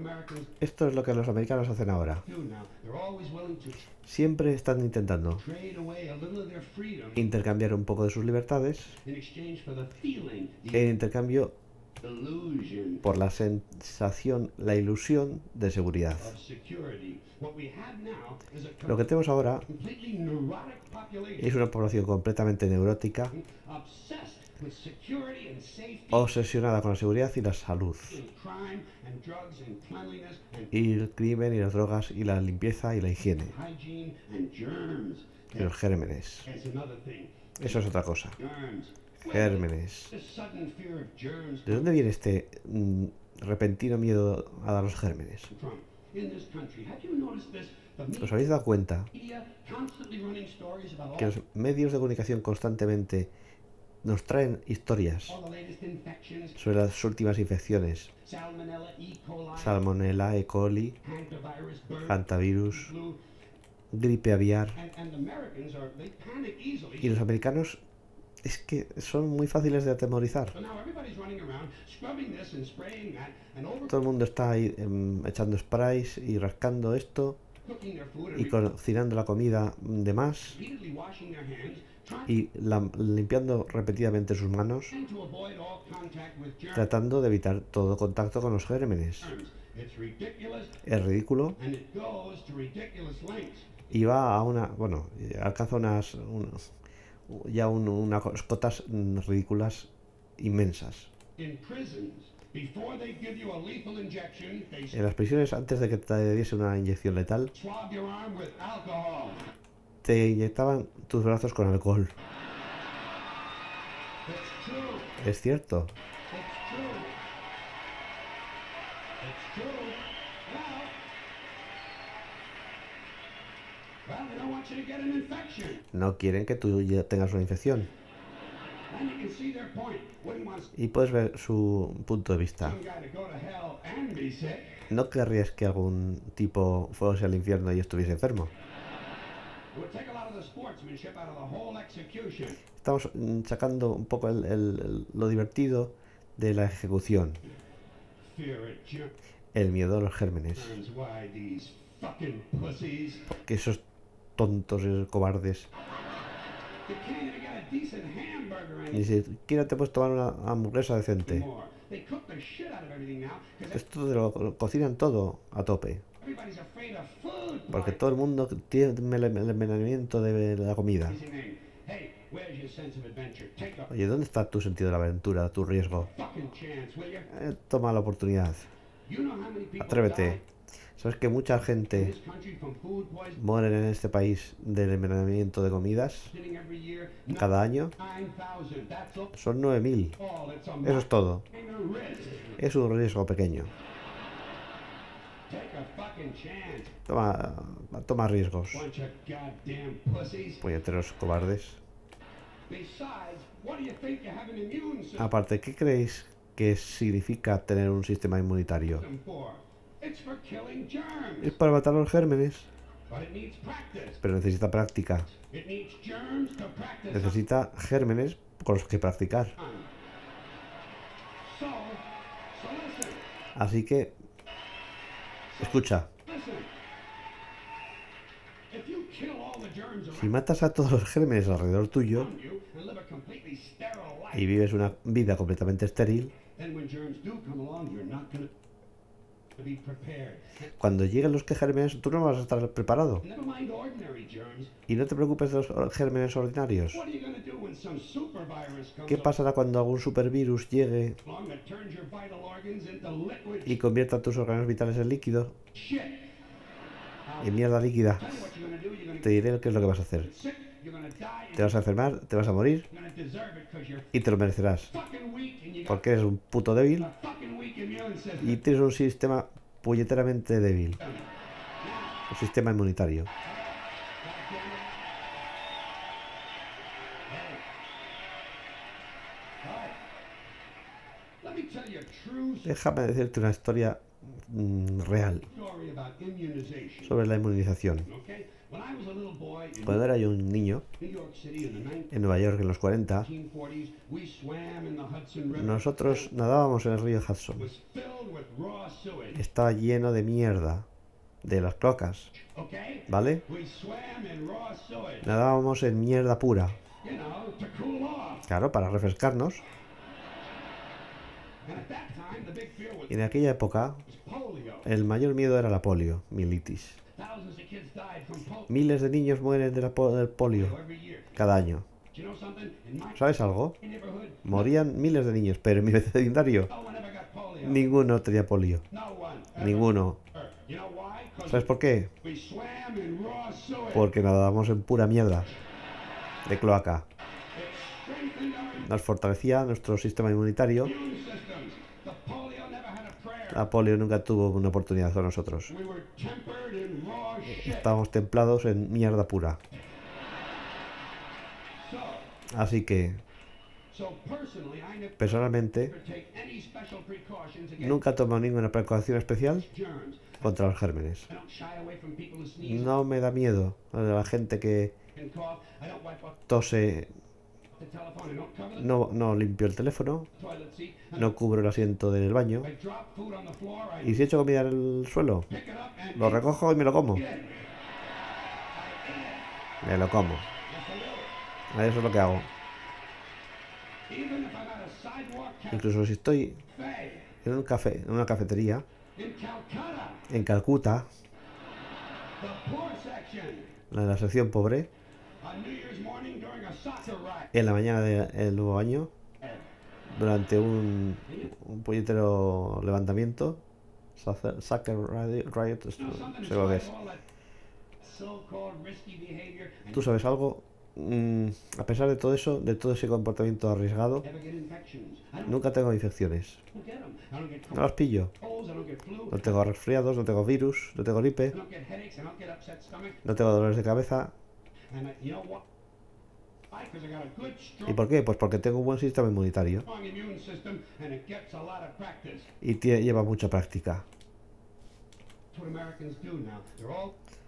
Esto es lo que los americanos hacen ahora. Siempre están intentando intercambiar un poco de sus libertades en intercambio por la sensación, la ilusión de seguridad. Lo que tenemos ahora es una población completamente neurótica, obsesionada con la seguridad y la salud, y el crimen y las drogas y la limpieza y la higiene y los gérmenes. Eso es otra cosa. Gérmenes. ¿De dónde viene este repentino miedo a los gérmenes? ¿Os habéis dado cuenta que los medios de comunicación constantemente nos traen historias sobre las últimas infecciones? Salmonella, E. coli, hantavirus, gripe aviar. Y los americanos es que son muy fáciles de atemorizar. Todo el mundo está ahí echando sprays y rascando esto y cocinando la comida de más y limpiando repetidamente sus manos, tratando de evitar todo contacto con los gérmenes. Es ridículo y va a alcanza unas cotas ridículas inmensas. En las prisiones, antes de que te diese una inyección letal, te inyectaban tus brazos con alcohol. Es cierto. No quieren que tú ya tengas una infección. Y puedes ver su punto de vista. ¿No querrías que algún tipo fuese al infierno y estuviese enfermo? Estamos sacando un poco lo divertido de la ejecución. El miedo a los gérmenes. Porque esos tontos y cobardes ni siquiera te puedes tomar una hamburguesa decente. Esto te lo cocinan todo a tope. Porque todo el mundo tiene el envenenamiento de la comida. Oye, ¿dónde está tu sentido de la aventura, tu riesgo? Toma la oportunidad. Atrévete. ¿Sabes que mucha gente muere en este país del envenenamiento de comidas cada año? Son 9.000. Eso es todo. Es un riesgo pequeño. Toma riesgos. Puñeteros cobardes. Aparte, ¿qué creéis que significa tener un sistema inmunitario? Es para matar los gérmenes. Pero necesita práctica. Necesita gérmenes con los que practicar. Así que, escucha. Si matas a todos los gérmenes alrededor tuyo y vives una vida completamente estéril, cuando lleguen los gérmenes, tú no vas a estar preparado. Y no te preocupes de los gérmenes ordinarios. ¿Qué pasará cuando algún supervirus llegue y convierta tus órganos vitales en líquido? En mierda líquida. Te diré qué es lo que vas a hacer. Te vas a enfermar, te vas a morir y te lo merecerás. Porque eres un puto débil y tienes un sistema puñeteramente débil. Un sistema inmunitario. Déjame decirte una historia real sobre la inmunización. Cuando era yo un niño, en Nueva York en los 40, nosotros nadábamos en el río Hudson. Estaba lleno de mierda de las cloacas, ¿vale? Nadábamos en mierda pura. Claro, para refrescarnos. Y en aquella época, el mayor miedo era la polio, mielitis. Miles de niños mueren del polio cada año. ¿Sabes algo? Morían miles de niños, pero en mi vecindario ninguno tenía polio. Ninguno. ¿Sabes por qué? Porque nadábamos en pura mierda de cloaca. Nos fortalecía nuestro sistema inmunitario. La polio nunca tuvo una oportunidad con nosotros. Estábamos templados en mierda pura. Así que, personalmente, nunca tomo ninguna precaución especial contra los gérmenes. No me da miedo a la gente que tose. No limpio el teléfono, no cubro el asiento del baño, y si echo comida en el suelo, lo recojo y me lo como. Me lo como. Eso es lo que hago. Incluso si estoy en un café, en una cafetería, en Calcuta, en la sección pobre, en la mañana del nuevo año, durante un puñetero levantamiento, Soccer Riot, sé lo que es. ¿Tú sabes algo? A pesar de todo eso, de todo ese comportamiento arriesgado, nunca tengo infecciones. No las pillo. No tengo resfriados, no tengo virus, no tengo gripe, no tengo dolores de cabeza. ¿Y por qué? Pues porque tengo un buen sistema inmunitario y lleva mucha práctica.